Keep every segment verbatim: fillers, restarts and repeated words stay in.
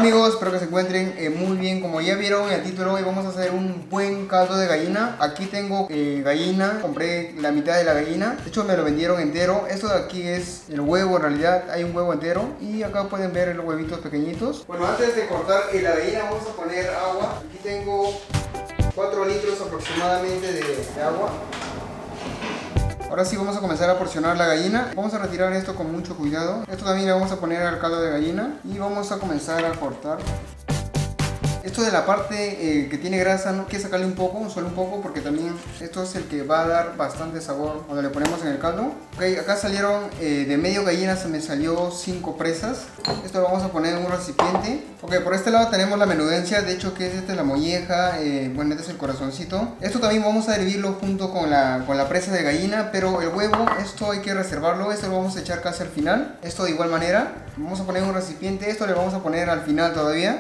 amigos, espero que se encuentren eh, muy bien. Como ya vieron en el título, hoy vamos a hacer un buen caldo de gallina. Aquí tengo eh, gallina, compré la mitad de la gallina. De hecho me lo vendieron entero. Esto de aquí es el huevo, en realidad hay un huevo entero. Y acá pueden ver los huevitos pequeñitos. Bueno, antes de cortar eh, la gallina vamos a poner agua. Aquí tengo cuatro litros aproximadamente de, de agua. Ahora sí vamos a comenzar a porcionar la gallina. Vamos a retirar esto con mucho cuidado. Esto también le vamos a poner al caldo de gallina. Y vamos a comenzar a cortar. Esto de la parte eh, que tiene grasa, no hay que sacarle un poco, solo un poco, porque también esto es el que va a dar bastante sabor cuando le ponemos en el caldo. Ok, acá salieron eh, de medio gallina, se me salió cinco presas. Esto lo vamos a poner en un recipiente. Ok, por este lado tenemos la menudencia, de hecho que es esta la molleja, eh, bueno, este es el corazoncito. Esto también vamos a hervirlo junto con la, con la presa de gallina, pero el huevo, esto hay que reservarlo, esto lo vamos a echar casi al final. Esto de igual manera, vamos a poner en un recipiente, esto le vamos a poner al final todavía.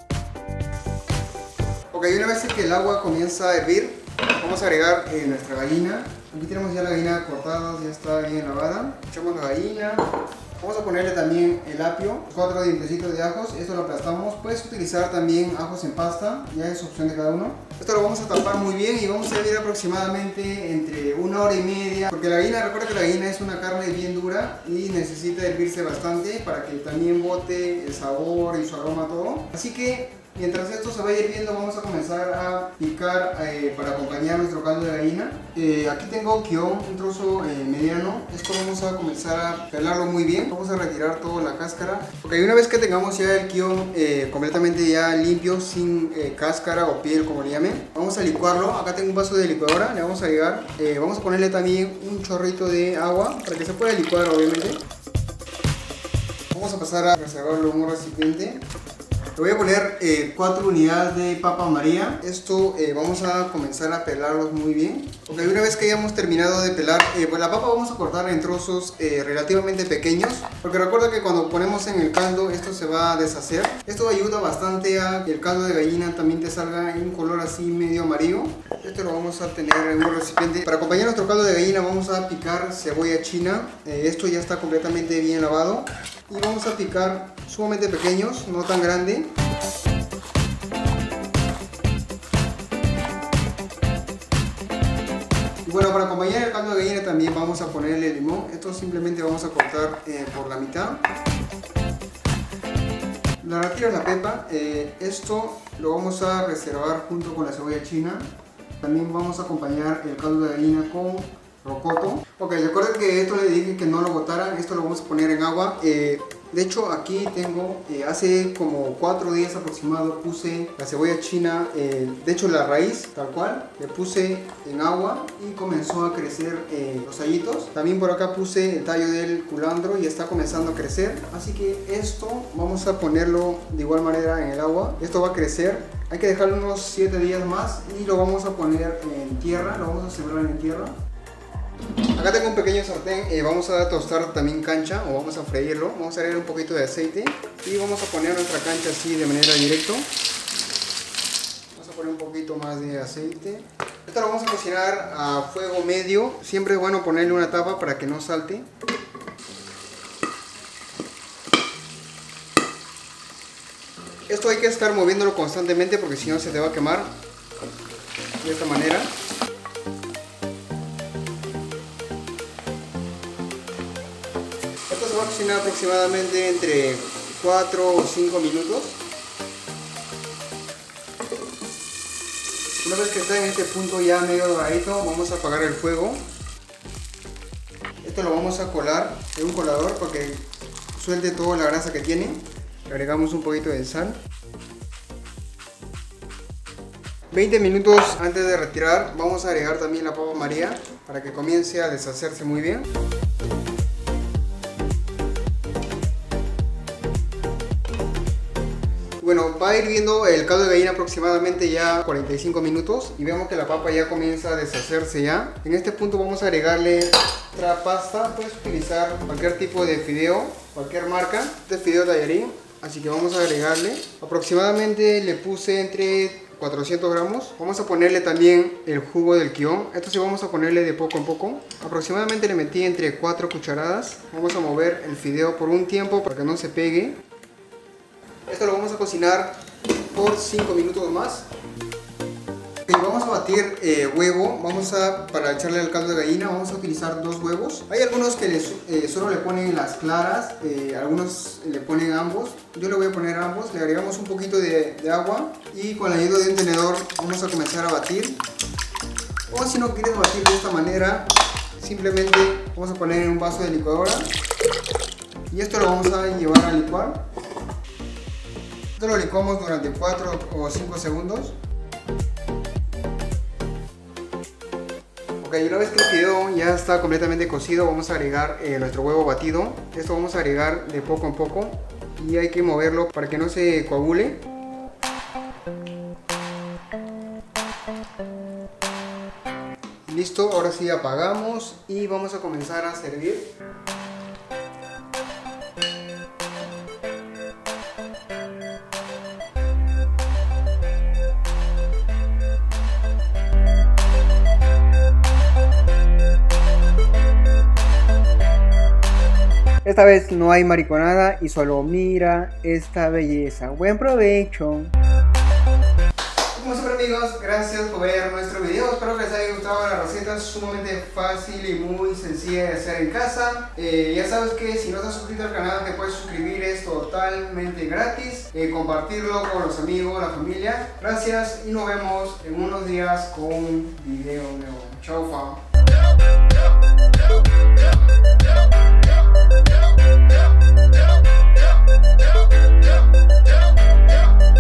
Ok, una vez que el agua comienza a hervir, vamos a agregar eh, nuestra gallina. Aquí tenemos ya la gallina cortada, ya está bien lavada. Echamos la gallina. Vamos a ponerle también el apio, cuatro dientecitos de ajos, esto lo aplastamos. Puedes utilizar también ajos en pasta, ya es opción de cada uno. Esto lo vamos a tapar muy bien y vamos a hervir aproximadamente entre una hora y media. Porque la gallina, recuerda que la gallina es una carne bien dura y necesita hervirse bastante para que también bote el sabor y su aroma todo. Así que mientras esto se vaya hirviendo vamos a comenzar a picar eh, para acompañar nuestro caldo de gallina. Eh, aquí tengo quión, un trozo eh, mediano. Esto vamos a comenzar a pelarlo muy bien. Vamos a retirar toda la cáscara. Ok, una vez que tengamos ya el quión eh, completamente ya limpio, sin eh, cáscara o piel como le llamen, vamos a licuarlo. Acá tengo un vaso de licuadora, le vamos a agregar. Eh, vamos a ponerle también un chorrito de agua para que se pueda licuar obviamente. Vamos a pasar a reservarlo en un recipiente. Le voy a poner eh, cuatro unidades de papa María. Esto eh, vamos a comenzar a pelarlos muy bien. Ok, una vez que hayamos terminado de pelar, eh, pues la papa vamos a cortar en trozos eh, relativamente pequeños. Porque recuerda que cuando ponemos en el caldo esto se va a deshacer. Esto ayuda bastante a que el caldo de gallina también te salga en un color así medio amarillo. Esto lo vamos a tener en un recipiente. Para acompañar nuestro caldo de gallina vamos a picar cebolla china. Eh, esto ya está completamente bien lavado. Y vamos a picar sumamente pequeños, no tan grande. Y bueno, para acompañar el caldo de gallina también vamos a ponerle limón. Esto simplemente vamos a cortar eh, por la mitad. La retiro la pepa. Eh, esto lo vamos a reservar junto con la cebolla china. También vamos a acompañar el caldo de gallina con rocoto. Ok, recuerden que esto le dije que no lo botaran. Esto lo vamos a poner en agua. Eh, de hecho aquí tengo, eh, hace como cuatro días aproximado puse la cebolla china, eh, de hecho la raíz tal cual, le puse en agua y comenzó a crecer eh, los tallitos. También por acá puse el tallo del culantro y está comenzando a crecer. Así que esto vamos a ponerlo de igual manera en el agua. Esto va a crecer. Hay que dejarlo unos siete días más y lo vamos a poner en tierra, lo vamos a sembrar en tierra. Acá tengo un pequeño sartén, eh, vamos a tostar también cancha o vamos a freírlo. Vamos a agregar un poquito de aceite y vamos a poner nuestra cancha así de manera directa. Vamos a poner un poquito más de aceite. Esto lo vamos a cocinar a fuego medio. Siempre es bueno ponerle una tapa para que no salte. Esto hay que estar moviéndolo constantemente porque si no se te va a quemar. De esta manera. Esto se va a cocinar aproximadamente entre cuatro o cinco minutos. Una vez que está en este punto ya medio doradito, vamos a apagar el fuego. Esto lo vamos a colar en un colador para que suelte toda la grasa que tiene. Le agregamos un poquito de sal. veinte minutos antes de retirar vamos a agregar también la papa María para que comience a deshacerse muy bien. Bueno, va hirviendo el caldo de gallina aproximadamente ya cuarenta y cinco minutos y vemos que la papa ya comienza a deshacerse ya. En este punto vamos a agregarle otra pasta. Puedes utilizar cualquier tipo de fideo, cualquier marca de fideo tallarín. Así que vamos a agregarle, aproximadamente le puse entre cuatrocientos gramos. Vamos a ponerle también el jugo del quión. Esto sí vamos a ponerle de poco en poco. Aproximadamente le metí entre cuatro cucharadas. Vamos a mover el fideo por un tiempo para que no se pegue. Esto lo vamos a cocinar por cinco minutos más. Y vamos a batir eh, huevo. Vamos a, para echarle al caldo de gallina, vamos a utilizar dos huevos. Hay algunos que les, eh, solo le ponen las claras, eh, algunos le ponen ambos. Yo le voy a poner ambos. Le agregamos un poquito de, de agua y con la ayuda de un tenedor vamos a comenzar a batir. O si no quieres batir de esta manera, simplemente vamos a poner en un vaso de licuadora y esto lo vamos a llevar a licuar. Esto lo licuamos durante cuatro o cinco segundos. Ok, una vez que el fideo ya está completamente cocido, vamos a agregar eh, nuestro huevo batido. Esto vamos a agregar de poco en poco y hay que moverlo para que no se coagule. Listo, ahora sí apagamos y vamos a comenzar a servir. Esta vez no hay mariconada y solo mira esta belleza. Buen provecho. Como siempre amigos, gracias por ver nuestro video. Espero que les haya gustado la receta. Es sumamente fácil y muy sencilla de hacer en casa. eh, Ya sabes que si no estás suscrito al canal te puedes suscribir, es totalmente gratis. eh, Compartirlo con los amigos, la familia. Gracias y nos vemos en unos días con un video nuevo. Chao, fam.